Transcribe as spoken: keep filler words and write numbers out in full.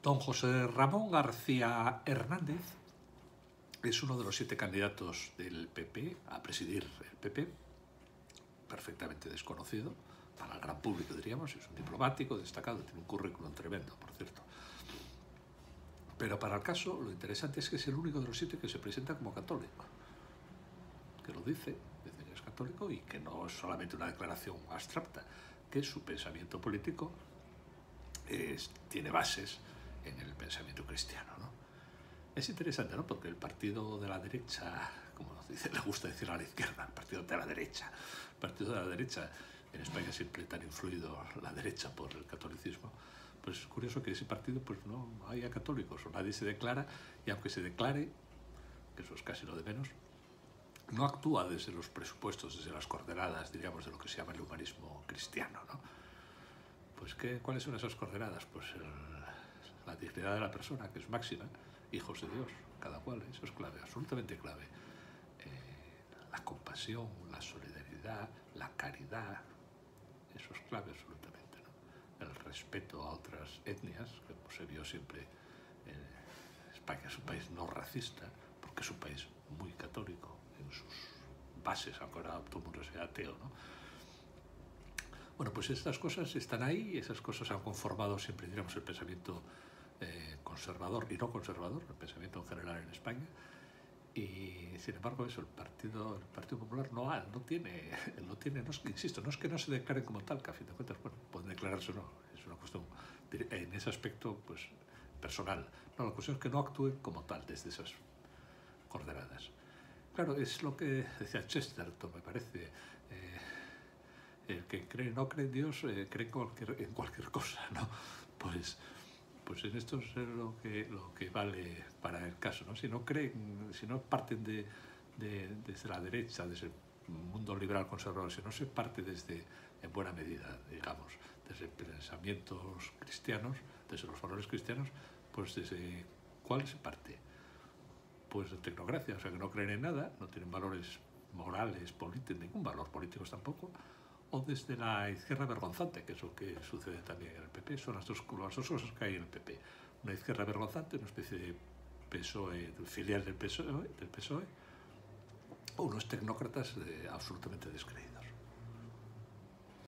Don José Ramón García Hernández es uno de los siete candidatos del P P a presidir el P P, perfectamente desconocido para el gran público, diríamos. Es un diplomático destacado, tiene un currículum tremendo, por cierto. Pero para el caso, lo interesante es que es el único de los siete que se presenta como católico, que lo dice, dice que es católico y que no es solamente una declaración abstracta, que su pensamiento político es, tiene bases en el pensamiento cristiano, ¿no? Es interesante, ¿no? Porque el partido de la derecha, como dice, le gusta decir a la izquierda, el partido de la derecha, el partido de la derecha, en España siempre tan influido la derecha por el catolicismo, pues es curioso que ese partido pues no haya católicos o nadie se declara, y aunque se declare, que eso es casi lo de menos, no actúa desde los presupuestos, desde las coordenadas, diríamos, de lo que se llama el humanismo cristiano, ¿no? Pues ¿qué, ¿cuáles son esas coordenadas? Pues el, la dignidad de la persona, que es máxima, hijos de Dios, cada cual, eso es clave, absolutamente clave. Eh, la compasión, la solidaridad, la caridad, eso es clave absolutamente, ¿no? El respeto a otras etnias, que se vio siempre en España, es un país no racista, porque es un país muy católico en sus bases, aunque ahora todo el mundo sea ateo, ¿no? Bueno, pues estas cosas están ahí y esas cosas han conformado siempre, diríamos, el pensamiento eh, conservador y no conservador, el pensamiento en general en España. Y sin embargo eso, el Partido, el Partido Popular no, ha, no tiene, no tiene no es, insisto, no es que no se declaren como tal, que a fin de cuentas, bueno, pueden declararse o no, es una cuestión en ese aspecto pues personal. No, la cuestión es que no actúen como tal desde esas coordenadas. Claro, es lo que decía Chesterton, me parece. Eh, el que cree, no cree en Dios, eh, cree en cualquier, en cualquier cosa, ¿no? Pues, pues en esto es lo que, lo que vale para el caso, ¿no? Si no creen, si no parten de, de, desde la derecha, desde el mundo liberal conservador, si no se parte desde, en buena medida, digamos, desde pensamientos cristianos, desde los valores cristianos, pues desde ¿cuál se parte? Pues de tecnocracia, o sea que no creen en nada, no tienen valores morales, políticos, ningún valor político tampoco, o desde la izquierda vergonzante, que es lo que sucede también en el P P. Son las dos, las dos cosas que hay en el P P. Una izquierda vergonzante, una especie de P S O E, filial del P S O E, del P S O E, o unos tecnócratas de, absolutamente descreídos.